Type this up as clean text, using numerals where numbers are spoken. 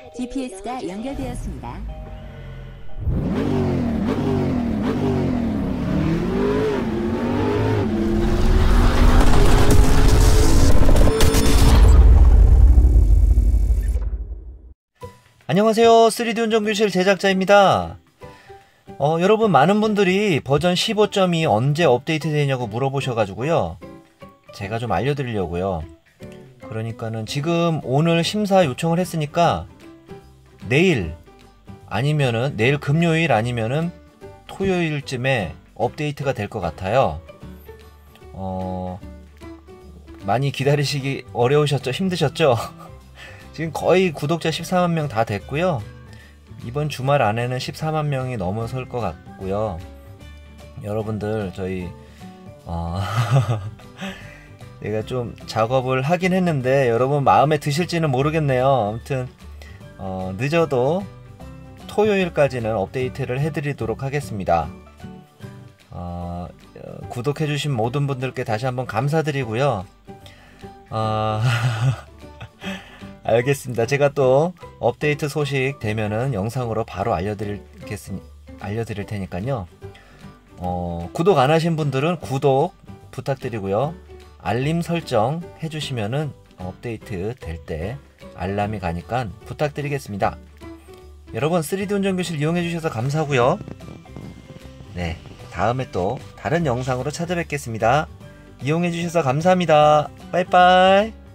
GPS가 연결되었습니다. 안녕하세요. 3D 운전교실 제작자입니다. 여러분 많은 분들이 버전 15.2 언제 업데이트 되냐고 물어보셔가지고요. 제가 좀 알려드리려고요. 그러니까는 지금 오늘 심사 요청을 했으니까 내일 아니면은 내일 금요일 아니면은 토요일쯤에 업데이트가 될 것 같아요. 많이 기다리시기 어려우셨죠? 힘드셨죠? 지금 거의 구독자 14만 명 다 됐고요. 이번 주말 안에는 14만 명이 넘어설 것 같고요. 여러분들 저희 내가 좀 작업을 하긴 했는데 여러분 마음에 드실지는 모르겠네요. 아무튼 늦어도 토요일까지는 업데이트를 해드리도록 하겠습니다. 구독해주신 모든 분들께 다시 한번 감사드리고요. 알겠습니다. 제가 또 업데이트 소식 되면은 영상으로 바로 알려드릴 테니까요. 구독 안 하신 분들은 구독 부탁드리고요. 알림 설정 해주시면은 업데이트 될 때 알람이 가니까 부탁드리겠습니다. 여러분 3D 운전교실 이용해주셔서 감사하고요. 네, 다음에 또 다른 영상으로 찾아뵙겠습니다. 이용해주셔서 감사합니다. 빠이빠이.